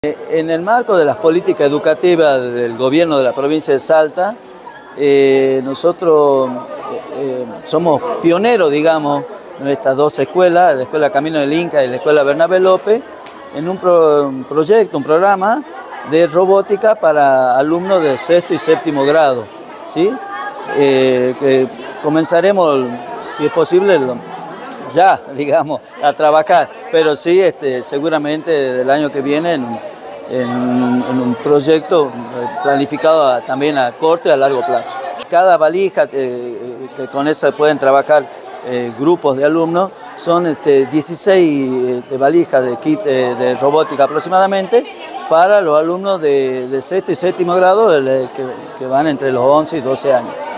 En el marco de las políticas educativas del gobierno de la provincia de Salta, nosotros somos pioneros, digamos, en estas dos escuelas, la Escuela Camino del Inca y la Escuela Bernabé López, en un proyecto, un programa de robótica para alumnos de sexto y séptimo grado, ¿sí? Que comenzaremos, si es posible, ya, digamos, a trabajar, pero sí, seguramente del año que viene en un proyecto planificado también a corto y a largo plazo. Cada valija, que con esa pueden trabajar grupos de alumnos, son 16 valijas de kit de robótica aproximadamente para los alumnos de sexto y séptimo grado que van entre los 11 y 12 años.